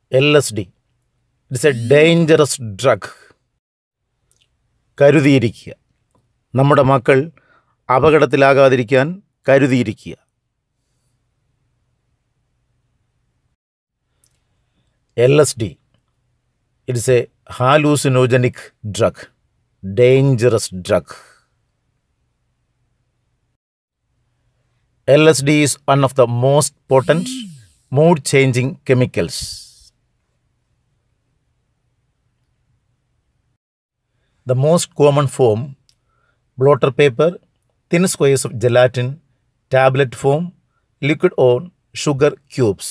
LSD. It's a dangerous drug. കരുതിയിരിക്കുക. നമ്മുടെ മക്കൾ അപകടത്തിലാകാതിരിക്കാൻ കരുതിയിരിക്കുക. LSD. It is a hallucinogenic drug. Dangerous drug. LSD is one of the most potent mood-changing chemicals. The most common form: blotter paper, thin squares of gelatin, tablet form, liquid or sugar cubes.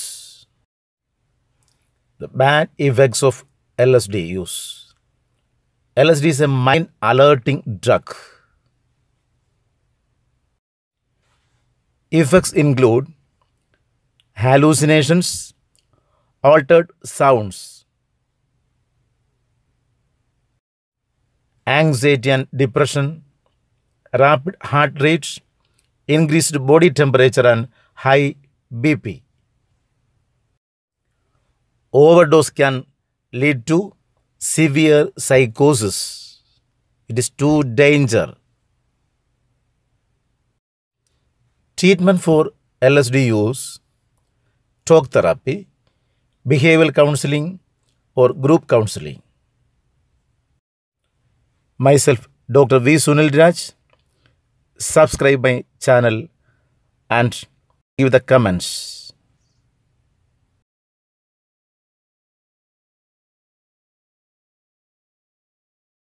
The bad effects of LSD use. LSD is a mind-alerting drug. Effects include hallucinations, altered sounds, anxiety and depression, rapid heart rate, increased body temperature and high BP. Overdose can lead to severe psychosis. It is too dangerous. Treatment for LSD use: talk therapy, behavioral counseling or group counseling. Myself, Dr.V. Sunilraj. Subscribe my channel and give the comments.